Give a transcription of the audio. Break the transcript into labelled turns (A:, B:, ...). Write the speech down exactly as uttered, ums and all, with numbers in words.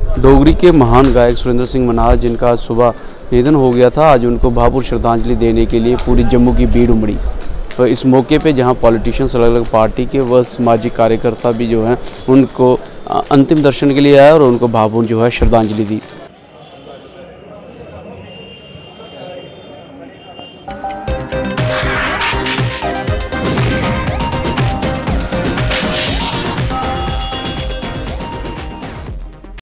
A: डोगरी के महान गायक सुरेंद्र सिंह मन्हास, जिनका आज सुबह निधन हो गया था, आज उनको भावपूर्ण श्रद्धांजलि देने के लिए पूरी जम्मू की भीड़ उमड़ी। तो इस मौके पे जहां पॉलिटिशियंस, अलग अलग पार्टी के व सामाजिक कार्यकर्ता भी जो हैं उनको अंतिम दर्शन के लिए आए और उनको भावपूर्ण जो है श्रद्धांजलि दी।